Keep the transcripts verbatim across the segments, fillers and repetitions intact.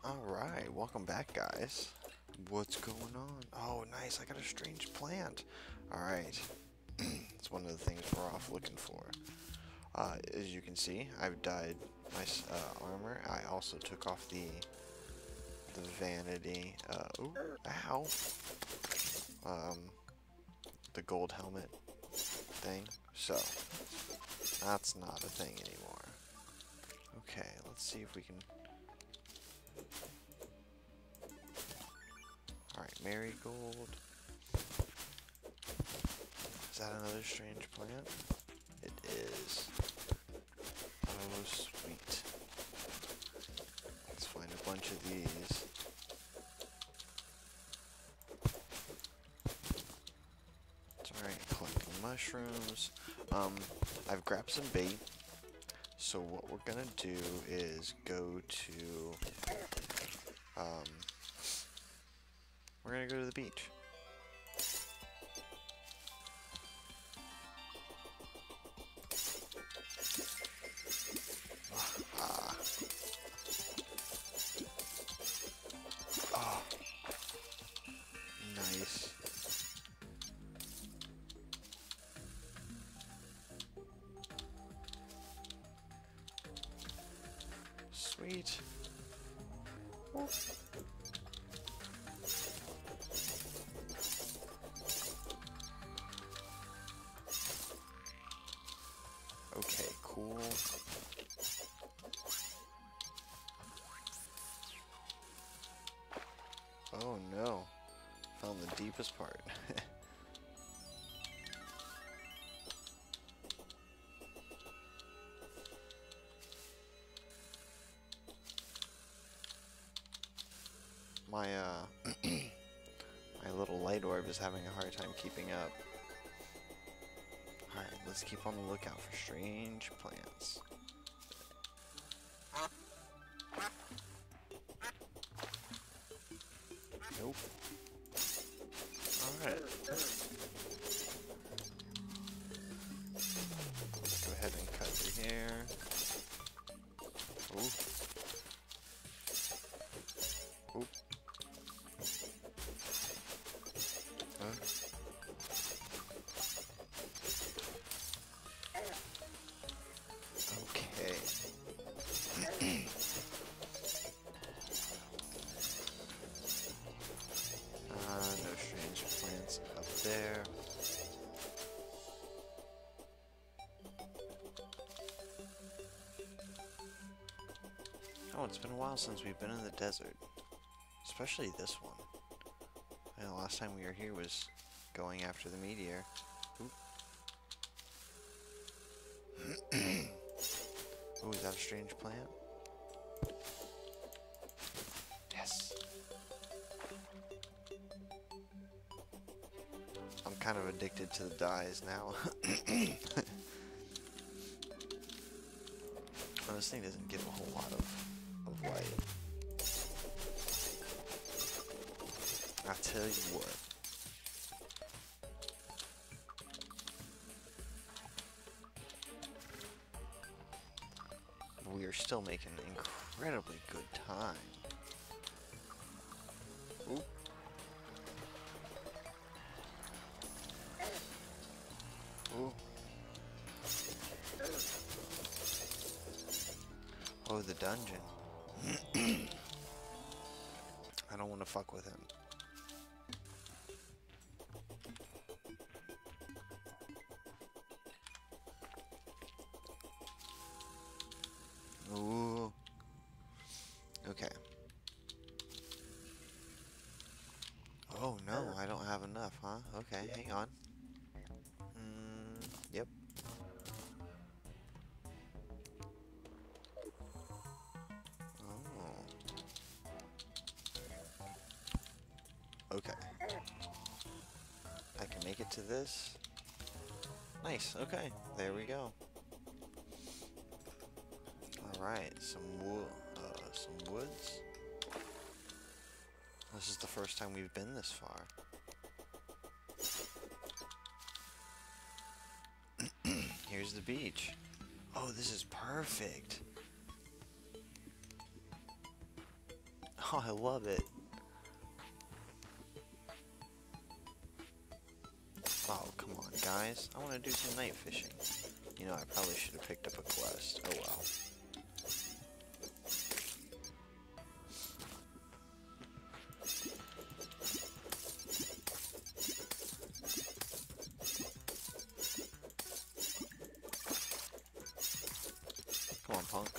Alright, welcome back, guys. What's going on? Oh, nice, I got a strange plant. Alright, it's one of the things we're off looking for. Uh, as you can see, I've dyed my uh, armor. I also took off the the vanity, uh, ooh, ow, um, the gold helmet thing. So, that's not a thing anymore. Okay, let's see if we can... Alright, marigold. Is that another strange plant? It is. Oh, sweet. Let's find a bunch of these. It's alright, collecting mushrooms. Um, I've grabbed some bait. So what we're gonna do is go to, um, we're gonna go to the beach. Ah. Oh. Nice. Sweet. Oh. Okay, cool. Oh no. Found the deepest part. My, uh, my little light orb is having a hard time keeping up. Alright, let's keep on the lookout for strange plants. Nope. Alright. Go ahead and cut through here. Ooh. Ooh. Huh? Okay. Uh, no strange plants up there. Oh, it's been a while since we've been in the desert. Especially this one. And the last time we were here was going after the meteor. Ooh, is that a strange plant? Yes. I'm kind of addicted to the dyes now. Oh, this thing doesn't give a whole lot of, of light. I'll tell you what. We are still making incredibly good time. Oop. Ooh. Oh, the dungeon. I don't want to fuck with him. Ooh. Okay. Oh no, I don't have enough, huh? Okay, hang on. Mm, yep. Oh. Okay. I can make it to this. Nice, okay. There we go. Alright, some wood, uh, some woods. This is the first time we've been this far. Here's the beach. Oh, this is perfect. Oh, I love it. Oh, come on, guys. I want to do some night fishing. You know, I probably should have picked up a quest. Oh, well. Come on, punk.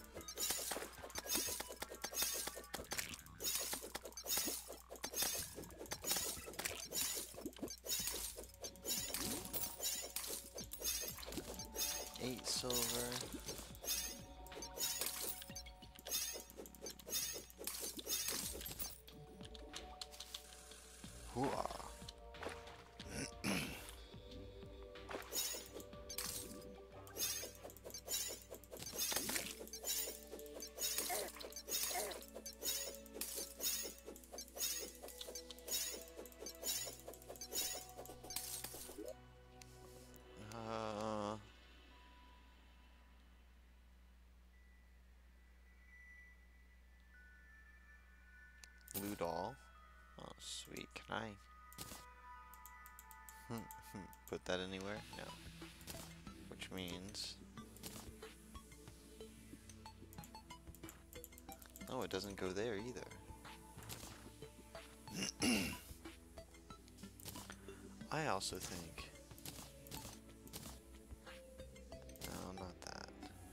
Eight silver. Hooah. Uh, loot all. Oh, sweet. Can I put that anywhere? No. Which means... Oh, it doesn't go there either. I also think... No, not that.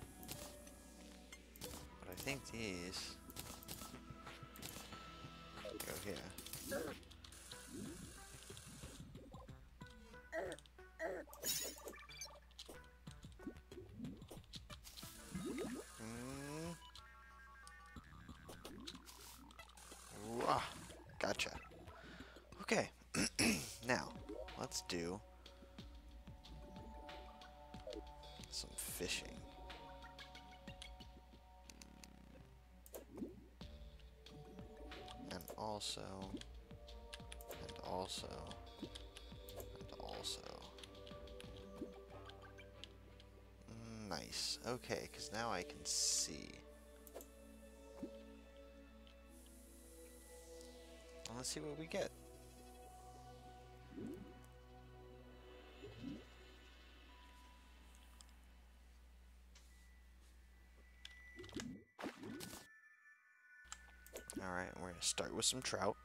But I think these... go here. Mm. Wah. Gotcha. Okay. Now, let's do some fishing. And also, and also, and also. Nice. Okay, because now I can see. Well, let's see what we get. Alright, we're going to start with some trout.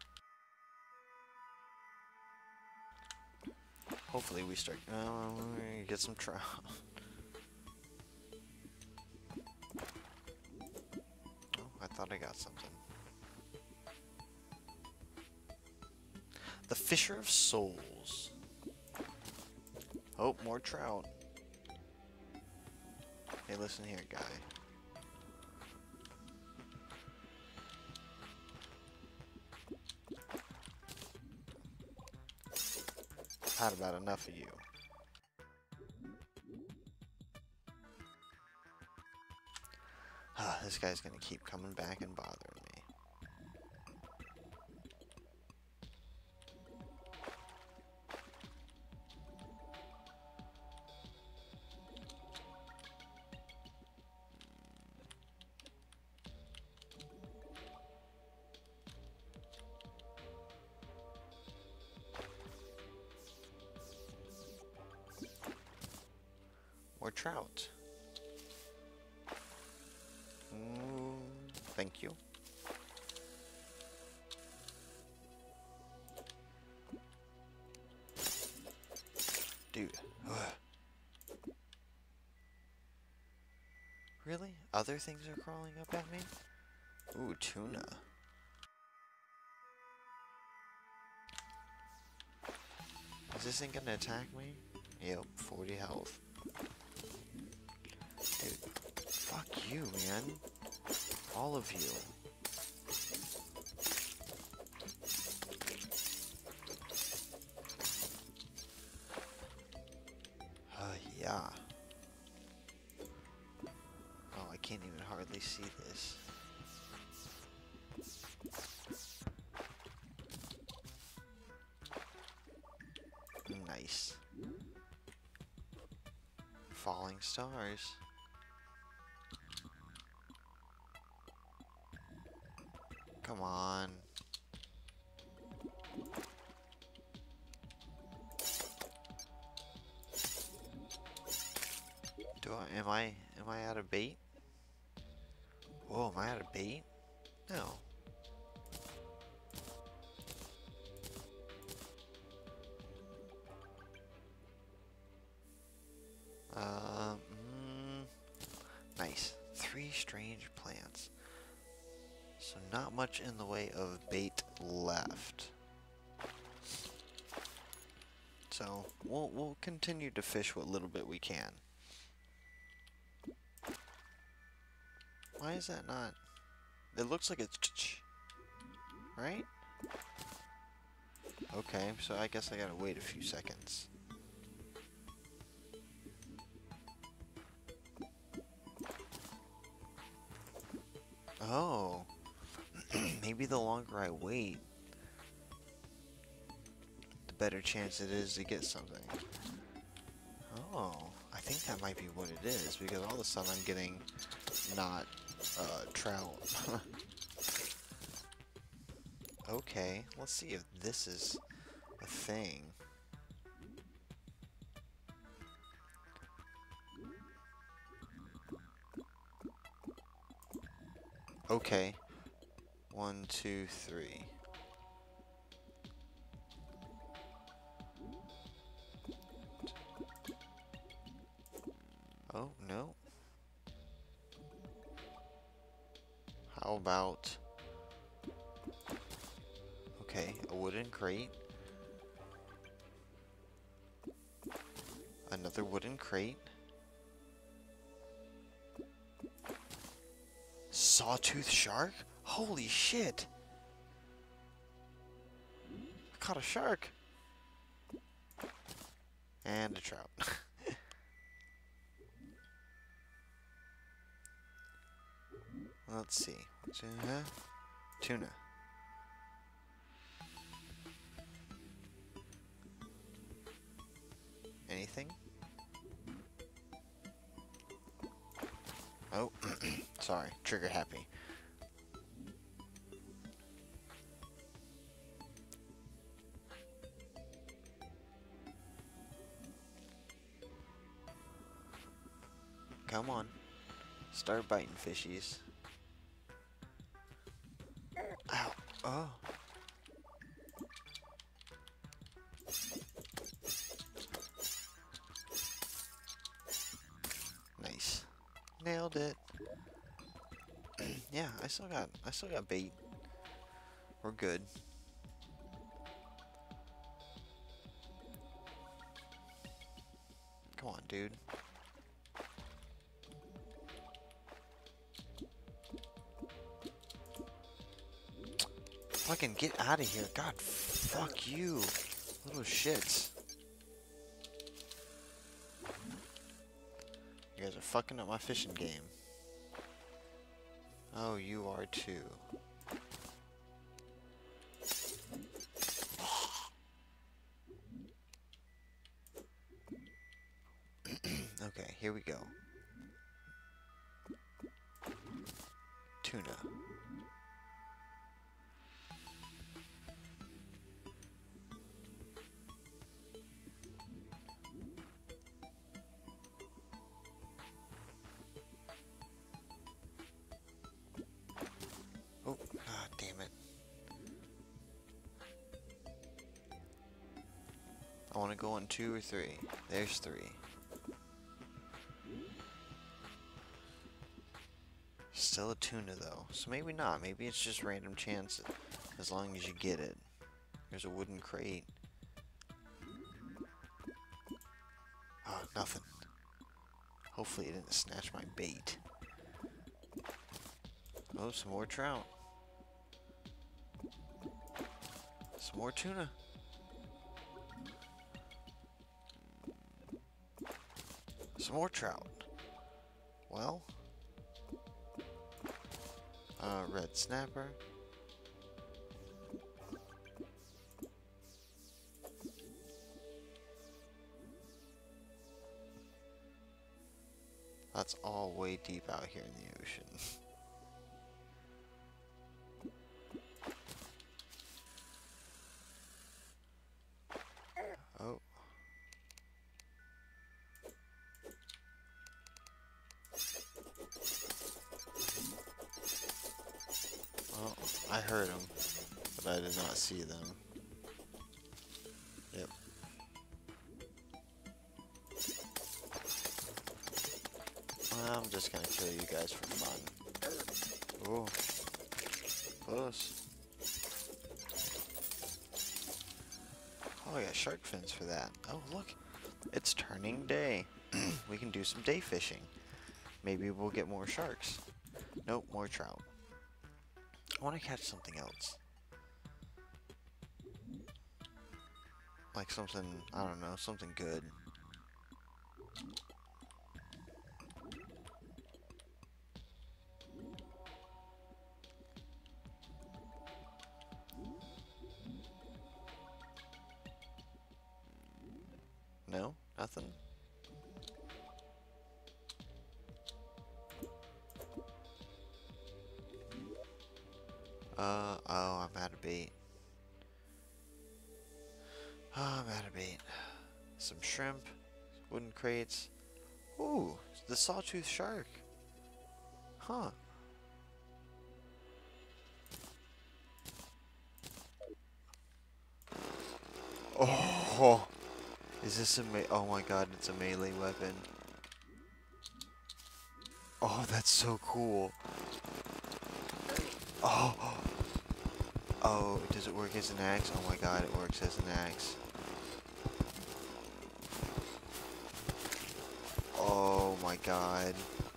Hopefully we start... Uh, we're going to get some trout. Oh, I thought I got something. The Fisher of Souls. Oh, more trout. Hey, listen here, guy. I've had about enough of you. Ah, this guy's gonna keep coming back and bothering me. More trout. Mm, thank you. Dude. Ugh. Really? Other things are crawling up at me? Ooh, tuna. Is this thing gonna attack me? Yep, forty health. Dude, fuck you, man. All of you. Uh, yeah. Oh, I can't even hardly see this. Nice. Falling stars. Come on. Do I, am I, am I out of bait? Whoa, am I out of bait? No. Um, mm, nice. Three strange plants. So not much in the way of bait left. So we'll we'll continue to fish what little bit we can. Why is that not? It looks like it's ch-ch, right? Okay, so I guess I gotta wait a few seconds. Oh, maybe the longer I wait, the better chance it is to get something. Oh, I think that might be what it is, because all of a sudden I'm getting not uh, trout. Okay, let's see if this is a thing. Okay. One, two, three. Oh, no. How about... Okay, a wooden crate. Another wooden crate. Sawtooth shark? Holy shit! I caught a shark! And a trout. Let's see. Tuna. Tuna. Anything? Oh, sorry. Trigger happy. Come on. Start biting fishies. Ow. Oh. Nice. Nailed it. Yeah, I still got I still got bait. We're good. Come on, dude. Fucking get out of here. God, fuck you. Little shits. You guys are fucking up my fishing game. Oh, you are too. Okay, here we go. Tuna. Oh, god damn it. I want to go on two or three. There's three. Still a tuna though, so maybe not. Maybe it's just random chance as long as you get it. There's a wooden crate. Oh, nothing. Hopefully it didn't snatch my bait. Oh, some more trout. Some more tuna. Some more trout. Well, uh, red snapper. That's all way deep out here in the ocean. I heard them, but I did not see them. Yep. I'm just gonna kill you guys for fun. Ooh. Close. Oh, I got shark fins for that. Oh, look. It's turning day. We can do some day fishing. Maybe we'll get more sharks. Nope, more trout. I want to catch something else. Like something, I don't know, something good. No? Nothing? Uh, oh, I'm out of bait. Oh, I'm out of bait. Some shrimp, wooden crates. Ooh, the sawtooth shark. Huh. Oh, is this a me- oh my god, it's a melee weapon. Oh, that's so cool. Oh, oh, does it work as an axe? Oh my god, it works as an axe. Oh my god.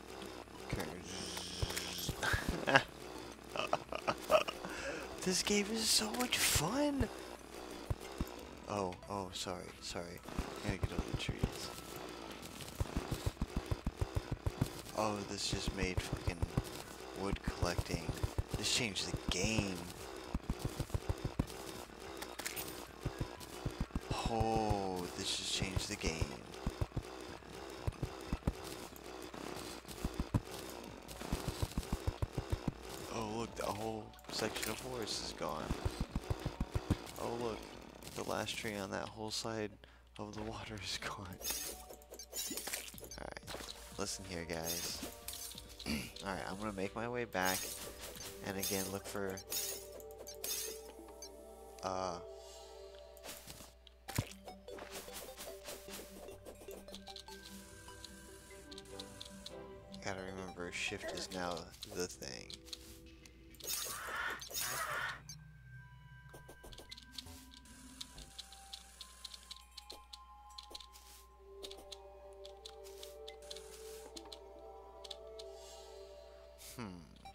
This game is so much fun. Oh, oh, sorry, sorry. I gotta get over the trees. Oh, this just made fucking wood collecting. This changed the game. Oh, this just changed the game. Oh, look, the whole section of forest is gone. Oh, look, the last tree on that whole side of the water is gone. Alright, listen here, guys. Alright, I'm gonna make my way back, and again, look for, uh, gotta remember, shift is now the thing. Hmm.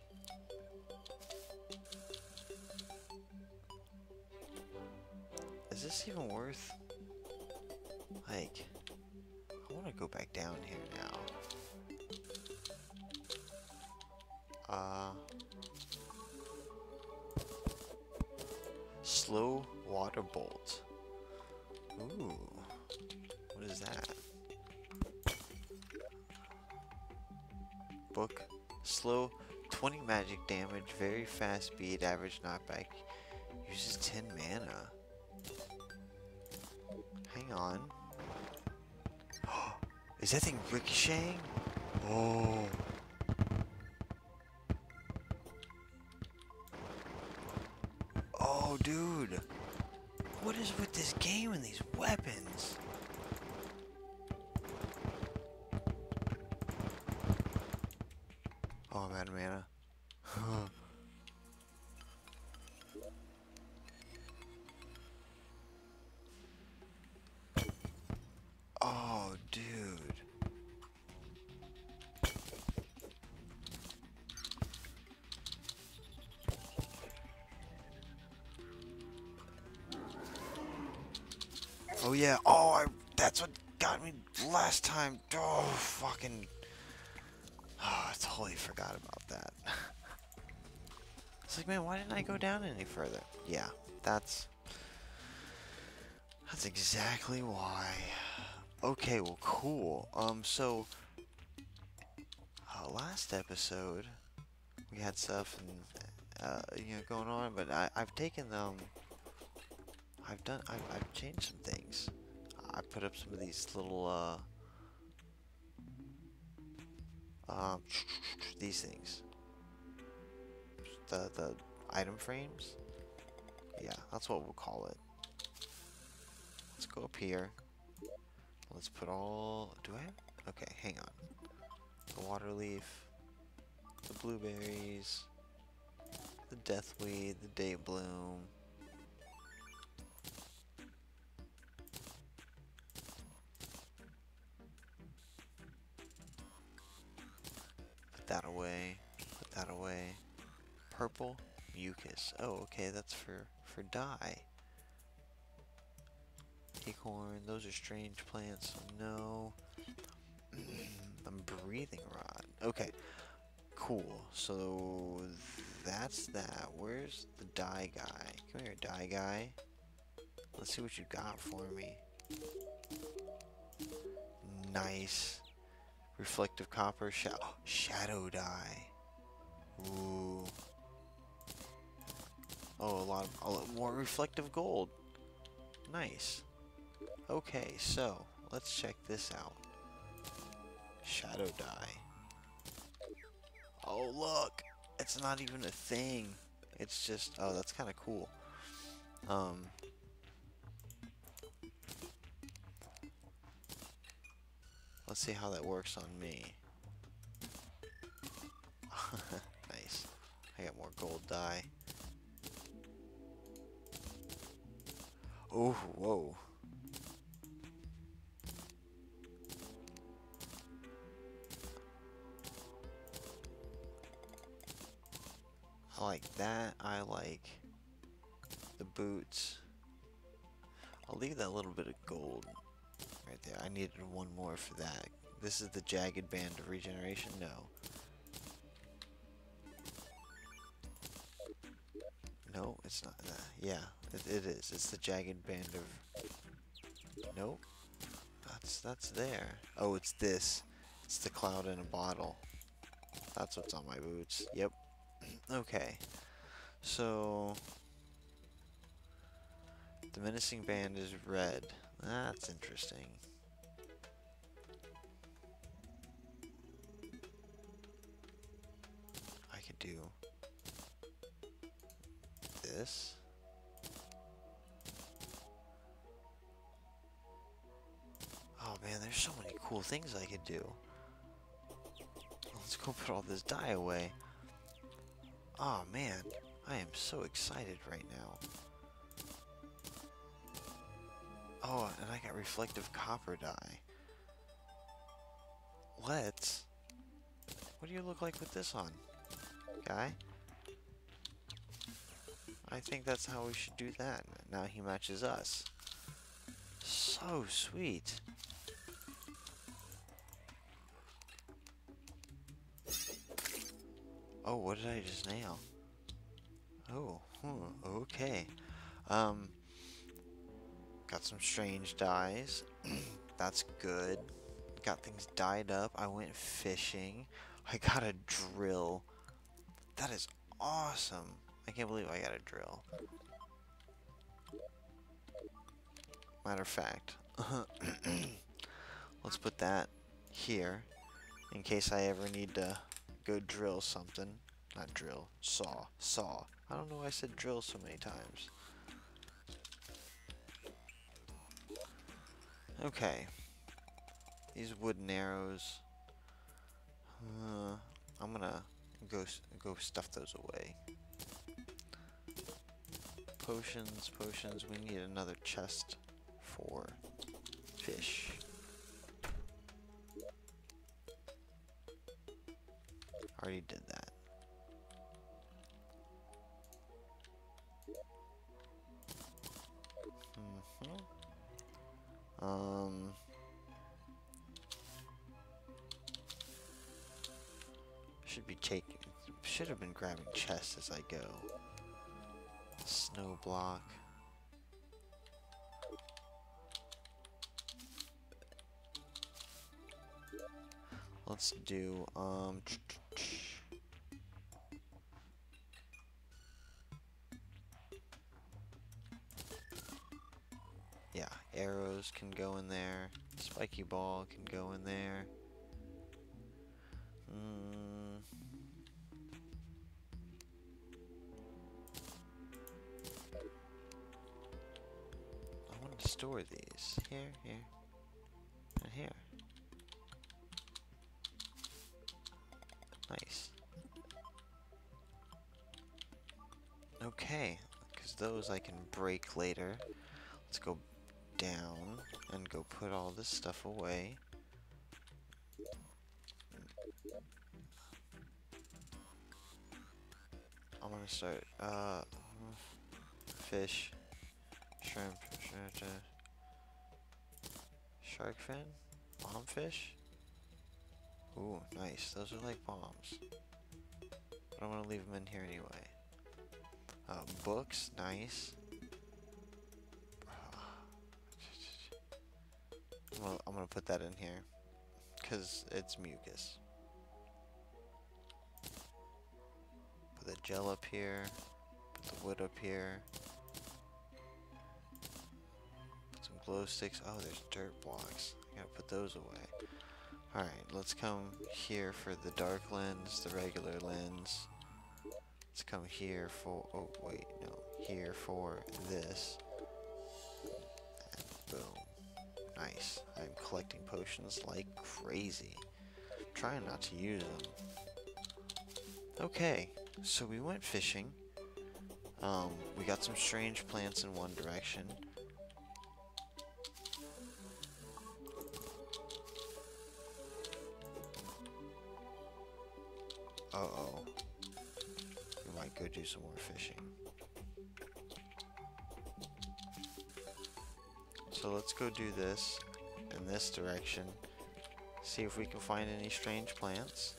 Is this even worth, like, I want to go back down here now. Uh, slow water bolt. Ooh, what is that? Book. Slow, twenty magic damage, very fast speed, average knockback. Uses ten mana. Hang on. Is that thing ricocheting? Oh. Oh, dude. What is with this game and these weapons? Oh, I'm out of mana. Oh, dude. Oh yeah. Oh, I, that's what got me last time. Oh, fucking. Oh, I totally forgot about that. It's like, man, why didn't I go down any further? Yeah, that's... That's exactly why. Okay, well, cool. Um, so... Uh, last episode, we had stuff and, uh, you know, going on, but I, I've taken them... I've done... I've, I've changed some things. I put up some of these little, uh... Um, these things. The, the item frames. Yeah, that's what we'll call it. Let's go up here. Let's put all... Do I have... Okay, hang on. The water leaf, the blueberries, the deathweed, the date bloom. Put that away. Put that away. Purple mucus. Oh, okay, that's for for dye. Acorn. Those are strange plants. So no. I'm breathing rod. Okay. Cool. So that's that. Where's the dye guy? Come here, dye guy. Let's see what you got for me. Nice. Reflective copper. Sh oh, shadow dye. Ooh. Oh, a lot of a lot more reflective gold. Nice. Okay, so let's check this out. Shadow dye. Oh, look! It's not even a thing. It's just, oh, that's kind of cool. Um, let's see how that works on me. Nice. I got more gold dye. Oh, whoa. I like that. I like the boots. I'll leave that little bit of gold right there. I needed one more for that. This is the jagged band of regeneration? No. No, it's not. Uh, yeah, it, it is. It's the jagged band of... Nope. That's, that's there. Oh, it's this. It's the cloud in a bottle. That's what's on my boots. Yep. Okay. So... The menacing band is red. That's interesting. I could do this. Oh man, there's so many cool things I could do. Let's go put all this dye away. Oh man, I am so excited right now. Oh, and I got reflective copper dye. Let's... What do you look like with this on, guy? I think that's how we should do that. Now he matches us. So sweet. Oh, what did I just nail? Oh, hmm, okay. Um, got some strange dyes. That's good. Got things dyed up. I went fishing. I got a drill. That is awesome. I can't believe I got a drill. Matter of fact, let's put that here in case I ever need to go drill something. Not drill, saw, saw. I don't know why I said drill so many times. Okay. These wooden arrows. Uh, I'm gonna go go stuff those away. Potions, potions. We need another chest for fish. Already did that. Mm-hmm. Um. Should be taking. Should have been grabbing chests as I go. Snow block. Let's do um. Yeah, arrows can go in there. Spiky ball can go in there. Mm. store these? Here, here, and here. Nice. Okay, because those I can break later. Let's go down and go put all this stuff away. I'm gonna start, uh, fish, shrimp, shrimp, shark fin, bombfish. Ooh, nice. Those are like bombs. But I'm gonna leave them in here anyway. Uh, books, nice. I'm gonna, I'm gonna put that in here because it's mucus. Put the gel up here. Put the wood up here. Put some glow sticks. Oh, there's dirt blocks. I gotta put those away. Alright, let's come here for the dark lens, the regular lens. Let's come here for, oh wait, no, here for this. And boom. Nice. I'm collecting potions like crazy. Trying not to use them. Okay, so we went fishing. Um, we got some strange plants in one direction. Uh-oh. We might go do some more fishing. So let's go do this in this direction. See if we can find any strange plants.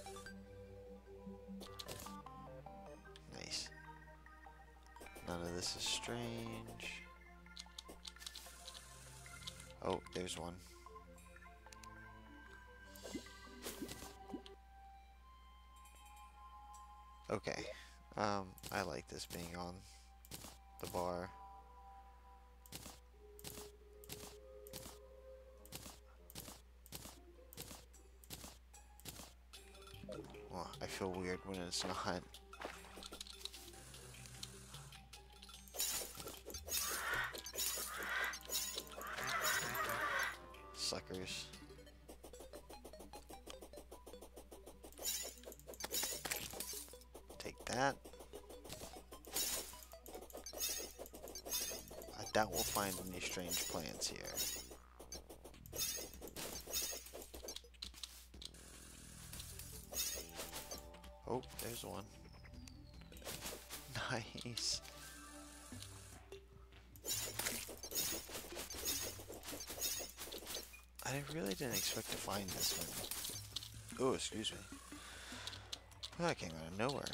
Nice. None of this is strange. Oh, there's one. Okay, um, I like this being on the bar. Well, I feel weird when it's not. Suckers. Take that. I doubt we'll find any strange plants here. Oh, there's one. Nice. I really didn't expect to find this one. Oh, excuse me. Well, that came out of nowhere.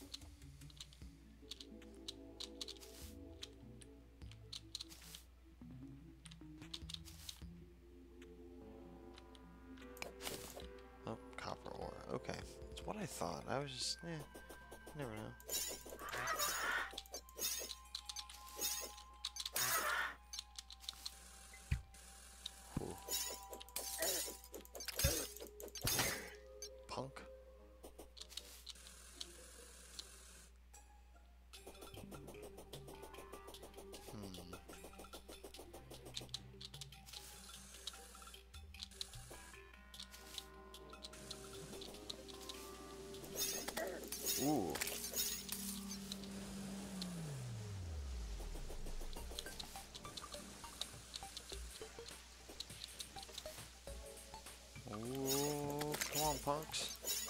Oh, copper ore. Okay. That's what I thought. I was just, eh, never know. Ooh. Punk. Hmm. Ooh. Ooh, come on, punks.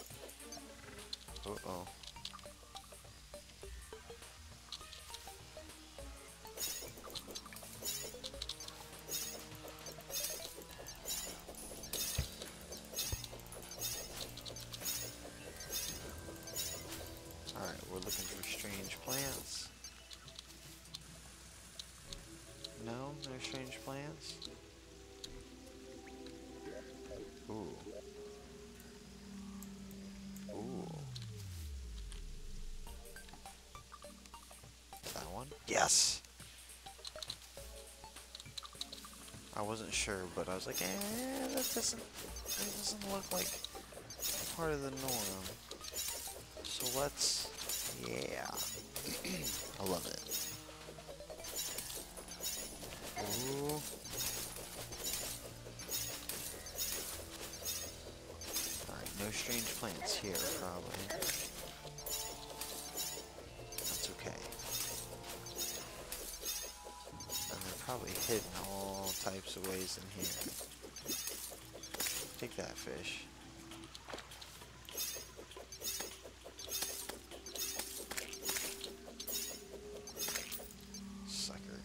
Uh-oh. Alright, we're looking for strange plants. No? No strange plants? Ooh. Ooh. That one? Yes! I wasn't sure, but I was like, eh, that doesn't, that doesn't look like part of the norm. So let's, yeah. I love it. Ooh. is here, probably. That's okay. And they're probably hidden all types of ways in here. Take that fish. Sucker.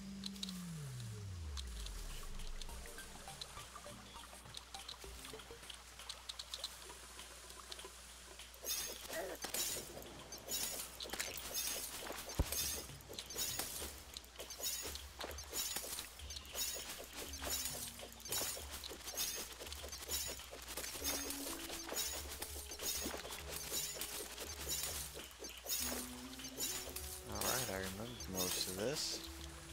Alright, I remember most of this.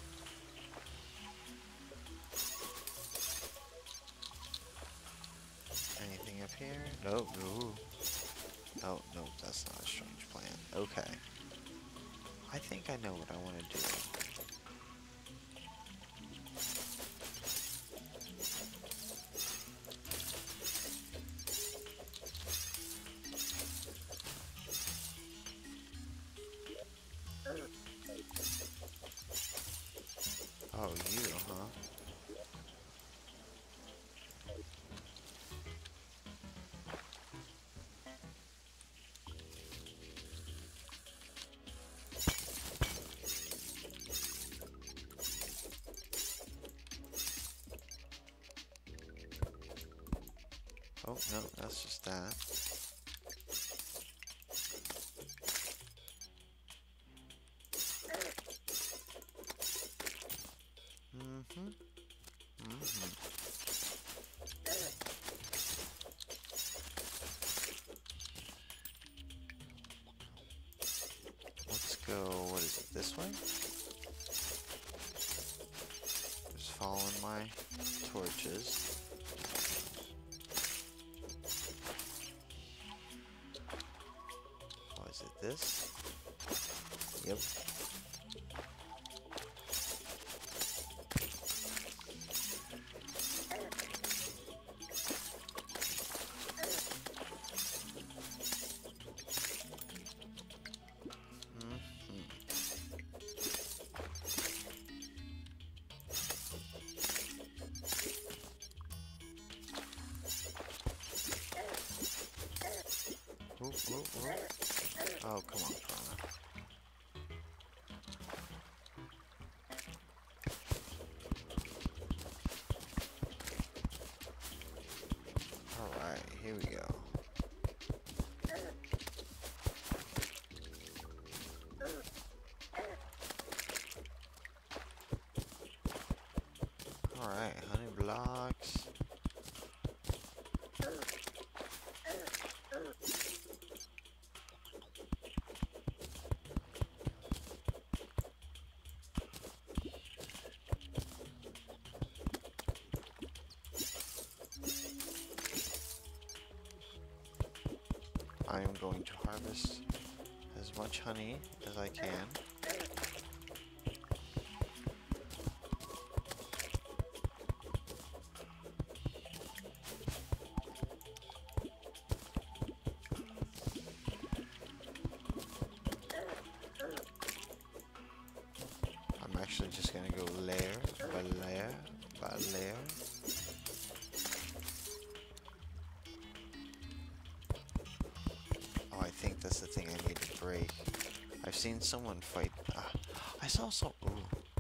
Anything up here? Nope. Ooh. Oh, nope, that's not a strange plant. Okay. I think I know what I want to do. Oh, you, huh? Oh, no, that's just that. Mm-hmm. Mm-hmm. Let's go, what is it, this way? Just following my torches. Oh, is it this? Yep. Ooh, ooh, ooh. Oh, come on, Piranha. Alright, here we go. Alright, honey blocks. I am going to harvest as much honey as I can. I'm actually just gonna go layer by layer by layer. Oh, I think that's the thing I need to break. I've seen someone fight. Uh, I saw some. Ooh.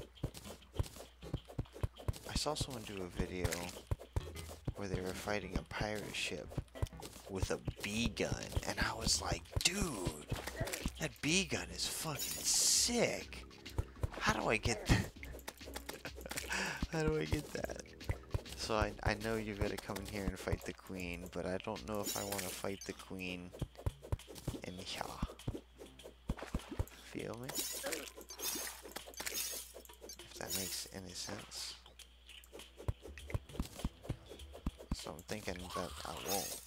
I saw someone do a video where they were fighting a pirate ship with a bee gun, and I was like, dude, that bee gun is fucking sick. How do I get that? How do I get that? So I, I know you gotta come in here and fight the queen, but I don't know if I want to fight the queen in here. Feel me? If that makes any sense. So I'm thinking that I won't.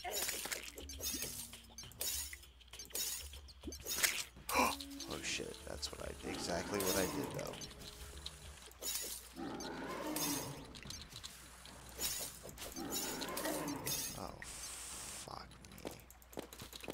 Oh shit, that's what I did. Exactly what I did though. Oh, fuck me.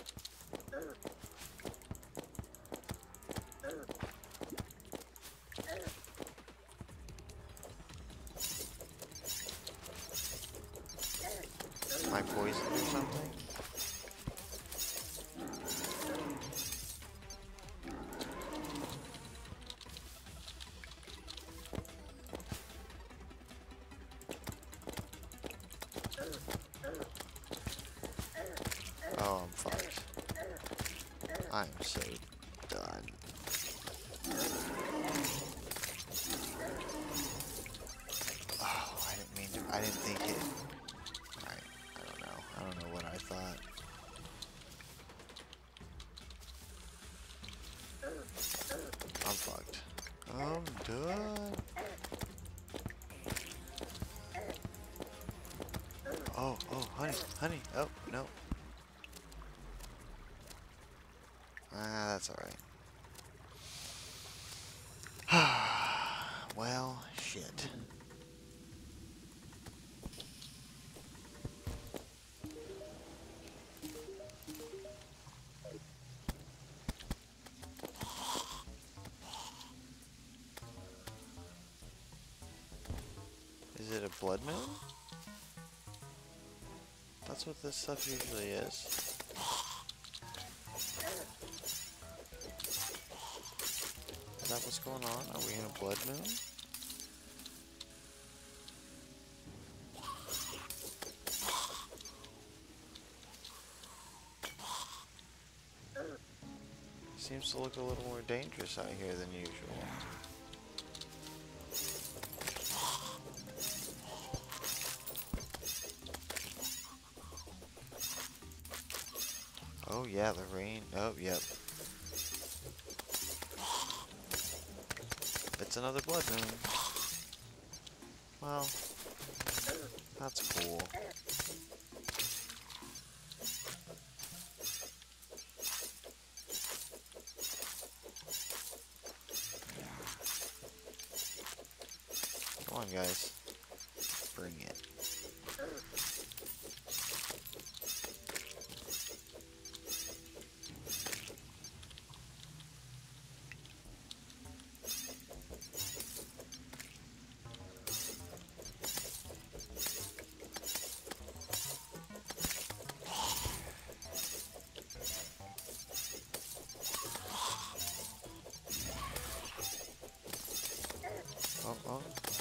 I'm so done. Oh, I didn't mean to. I didn't think it. Alright, I don't know. I don't know what I thought. I'm fucked. I'm done. Oh, oh, honey, honey. Oh, no. Ah, that's alright. Well, shit. Is it a blood moon? That's what this stuff usually is. Is that what's going on? Are we in a blood moon? Seems to look a little more dangerous out here than usual. Oh yeah, the rain. Oh, yep. It's another blood moon. Well, that's cool. Come on, guys. Bring it. Oh, oh.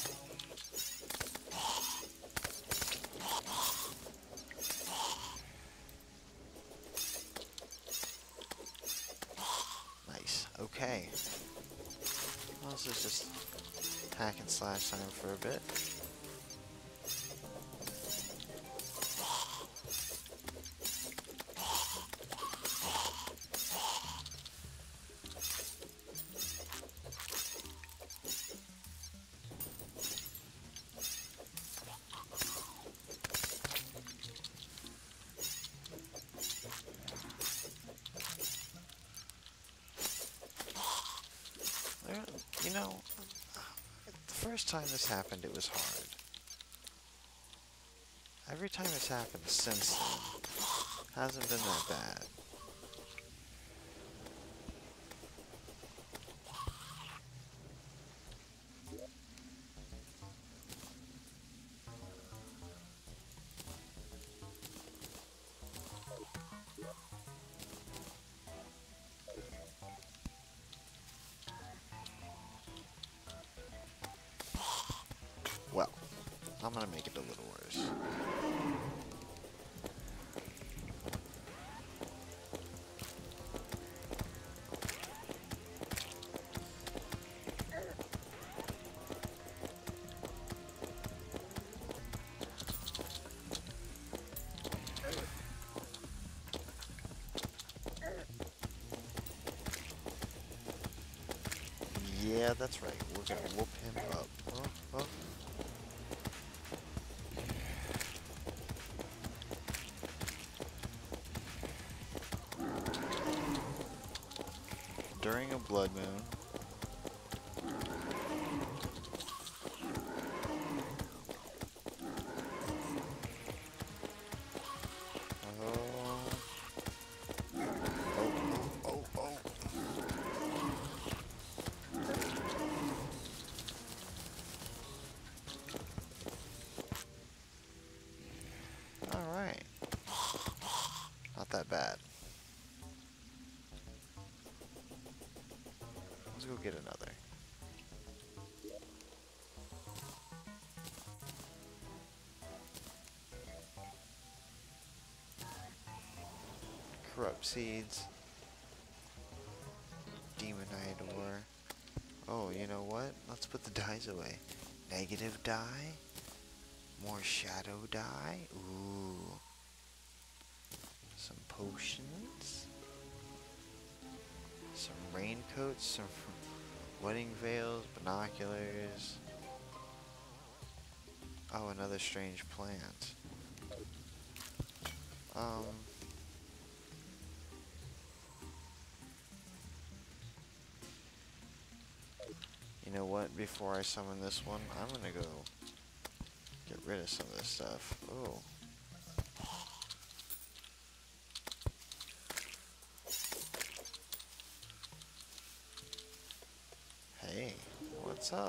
Nice. Okay. Well, this is just hack and slash time for a bit. There, you know, the first time this happened, it was hard. Every time it's happened since then, hasn't been that bad. Well, I'm gonna make it a little worse. Yeah, that's right. We're gonna whoop him up. Oh, oh. During a blood moon. Oh. Oh, oh, oh, oh. Alright. Not that bad. Let's go get another. Corrupt seeds. Demonite ore. Oh, you know what? Let's put the dyes away. Negative dye. More shadow dye. Ooh. Some potions. Some raincoats. Some wedding veils. Binoculars. Oh, another strange plant. Um... You know what? Before I summon this one, I'm gonna go get rid of some of this stuff. Oh. Hey, what's up?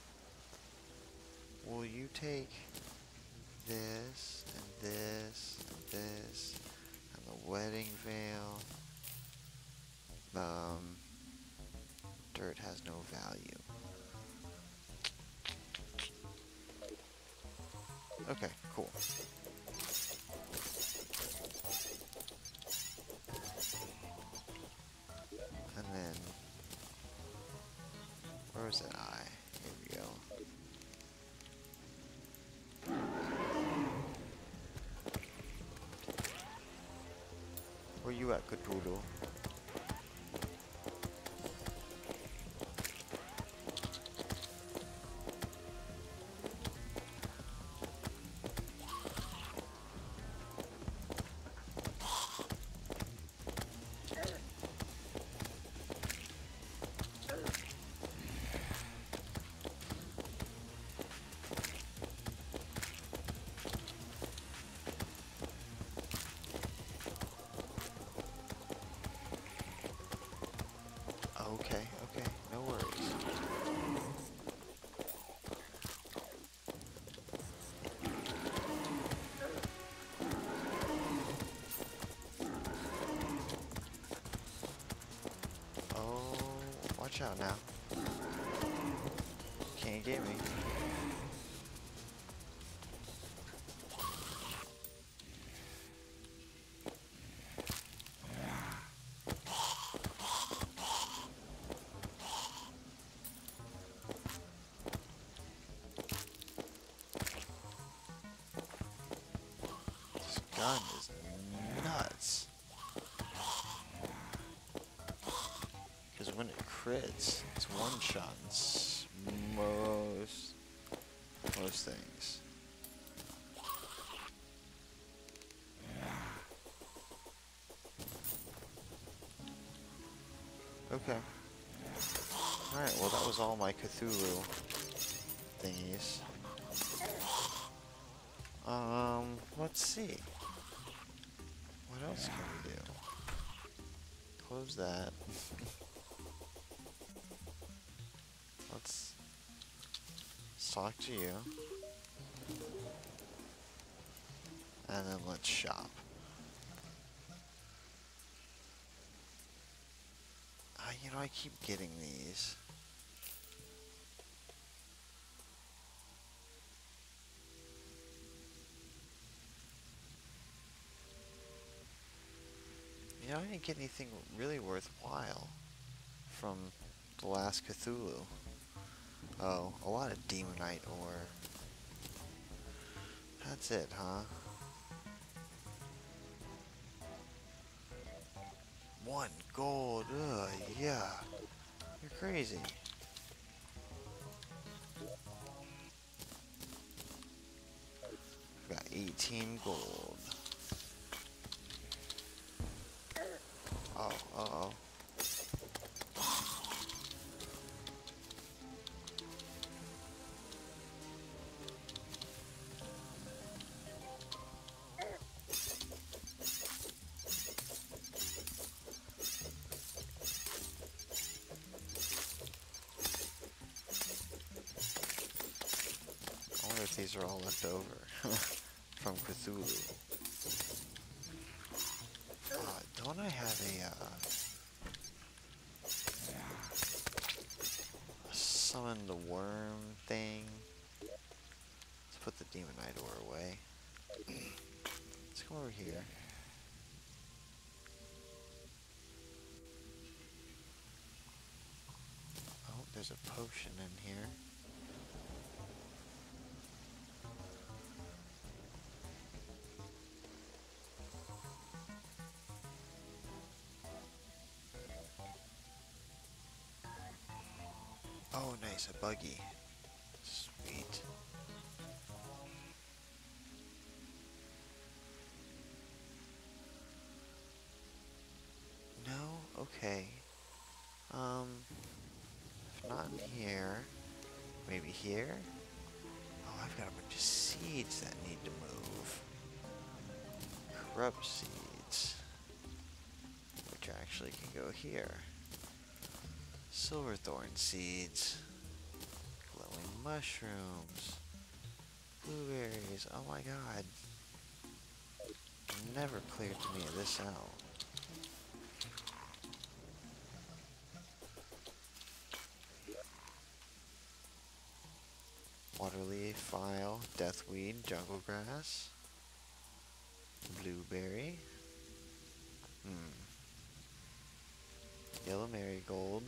Will you take this, and this, and this, and the wedding veil? Um, dirt has no value. Okay, cool. And then, where was that eye? Here we go. Where you at, Cthulhu? Okay, okay, no worries. Oh, watch out now. Can't get me. This gun is nuts. Because when it crits, it's one-shots most, most things. Okay. Alright, well that was all my Cthulhu thingies. Um, let's see. What else can we do? Close that. Let's, let's talk to you. And then let's shop. Uh, you know, I keep getting these. You know, I didn't get anything really worthwhile from the last Cthulhu. Oh, a lot of Demonite ore. That's it, huh? One gold, ugh, yeah. You're crazy. I've got eighteen gold. Oh, uh-oh. I wonder if these are all left over from Cthulhu. Uh, don't I have a, uh, a summon the worm thing? Let's put the Demonite ore away. Let's come over here. there's a potion in here. Oh, nice, a buggy. Sweet. No? Okay. Um, if not in here, maybe here? Oh, I've got a bunch of seeds that need to move. Corrupt seeds. Which actually can go here. Silverthorn seeds. Glowing mushrooms. Blueberries. Oh my god. Never cleared any of this out. Waterleaf, file, deathweed, jungle grass, blueberry, hmm, yellow marigold,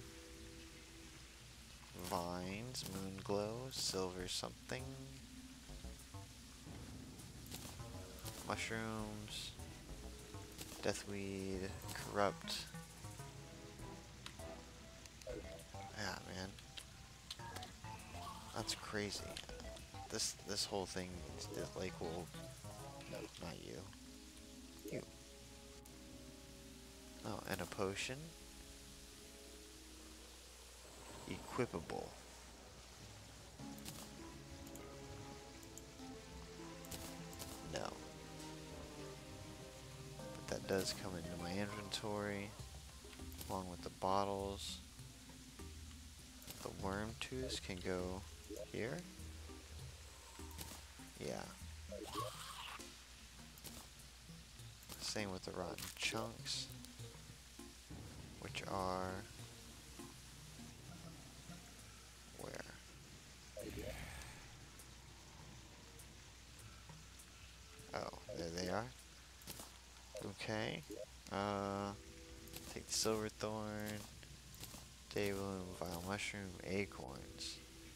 vines, moonglow, silver something, mushrooms, deathweed, corrupt. Yeah, man. That's crazy. This this whole thing, this lake will... No, not you. You. Oh, and a potion. Equipable. No. But that does come into my inventory, along with the bottles. The worm tooth can go here. Yeah. Same with the rotten chunks, which are where? Oh, there they are. Okay. Uh, take the silverthorn, daybloom, vile mushroom, acorns,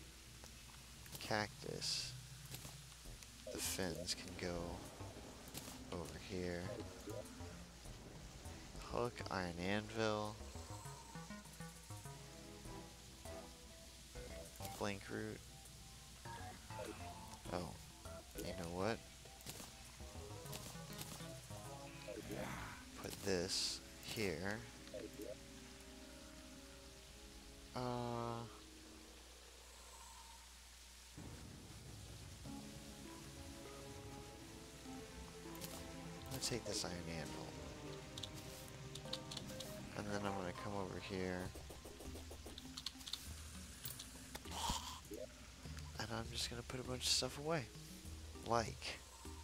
cactus. The fins can go over here. Hook, iron anvil, blink root. Oh, you know what? Put this here. Uh, let's take this iron anvil. And then I'm going to come over here. And I'm just going to put a bunch of stuff away. Like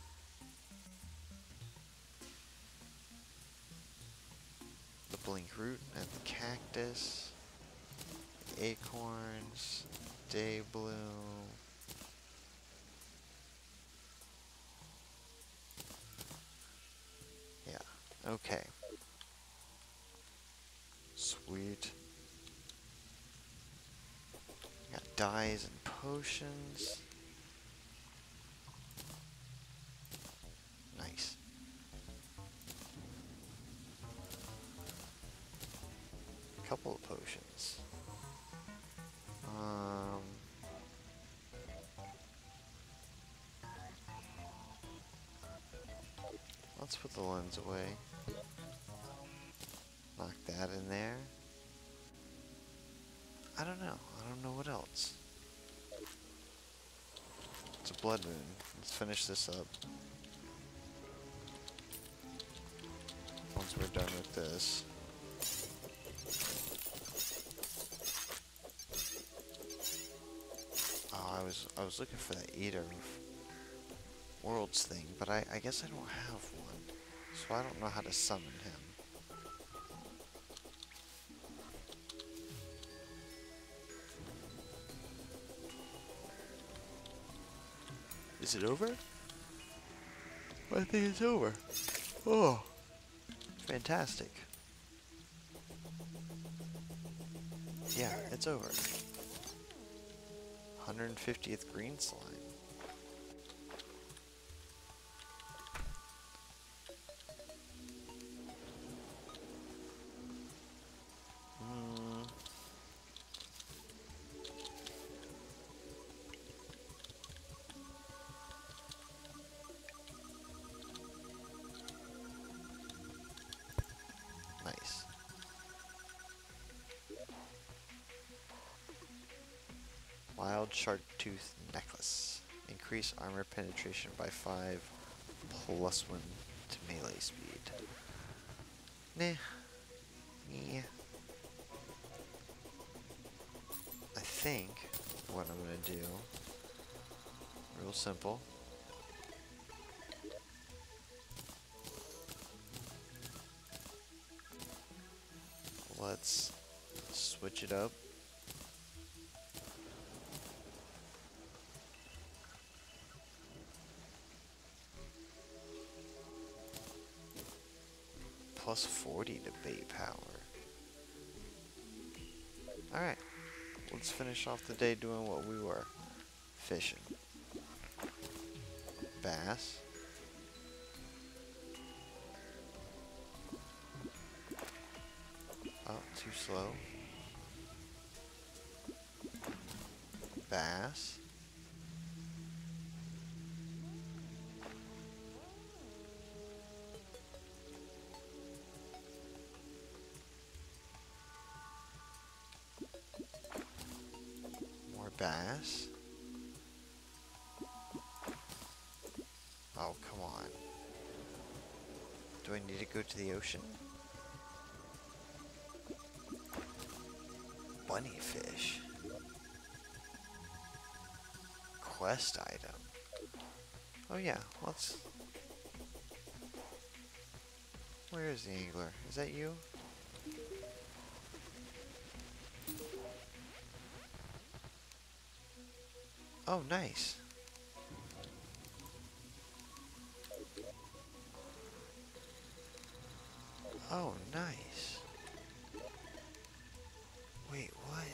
the blink root and the cactus, the acorns, daybloom. Yeah, okay. Sweet. Got dyes and potions. Nice. A couple of potions. Um, let's put the lens away. Knock that in there. I don't know. I don't know what else. It's a blood moon. Let's finish this up. Once we're done with this. Oh, I was I was looking for the Eater of Worlds thing, but I, I guess I don't have one. So I don't know how to summon him. Is it over? I think it's over. Oh, fantastic. Yeah, it's over. one hundred fiftieth green slime. Mm. Nice. Wild Shark Tooth Necklace. Increase armor penetration by five, plus one to melee speed. Nah. Yeah. I think what I'm gonna do, real simple. Let's switch it up. Plus forty to bait power. Alright, let's finish off the day doing what we were. Fishing. Bass. Oh, too slow. Bass. More bass. Oh, come on. Do I need to go to the ocean? Bunny fish. Quest item. Oh yeah, let's... Where is the angler? Is that you? Oh, nice. Oh, nice. Wait, what?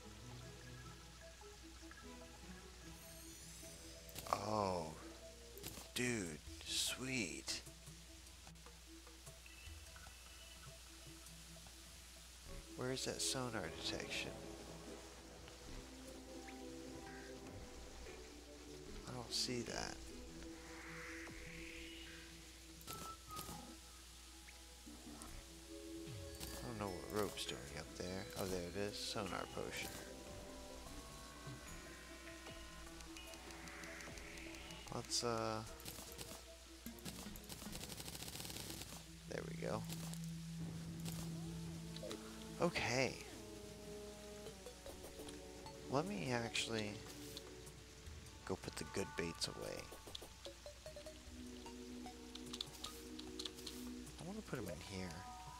Oh, dude, sweet. Where is that sonar detection? I don't see that. I don't know what rope's doing up there. Oh, there it is. Sonar potion. Let's, uh... there we go. Okay. Let me actually go put the good baits away. I want to put them in here.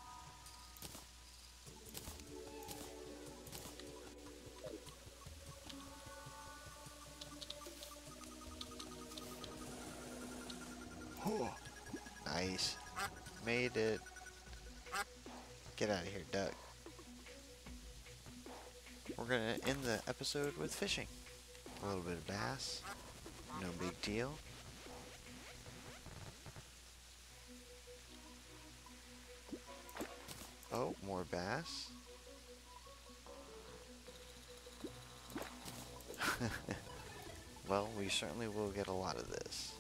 Oh, nice. Made it. Get out of here, duck. We're gonna end the episode with fishing. A little bit of bass. No big deal. Oh, more bass. Well, we certainly will get a lot of this.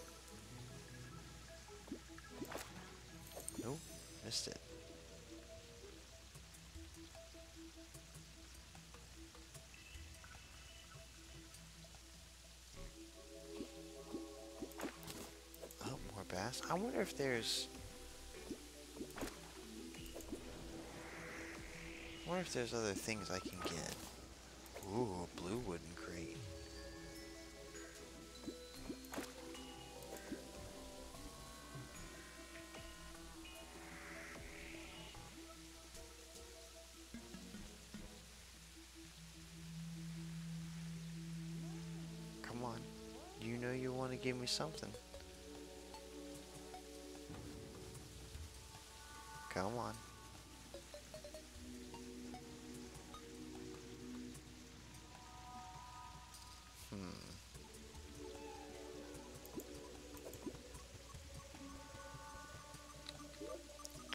Nope, missed it. Oh, more bass. I wonder if there's... I wonder if there's other things I can get. Ooh, a blue wooden crate. Come on. You know you want to give me something. Come on.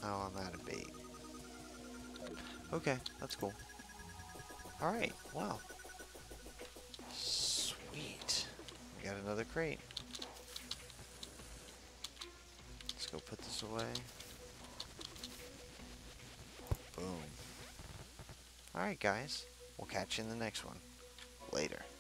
somehow I'm out of bait. Okay, that's cool. Alright, wow. Sweet. We got another crate. Let's go put this away. Boom. Alright guys, we'll catch you in the next one. Later.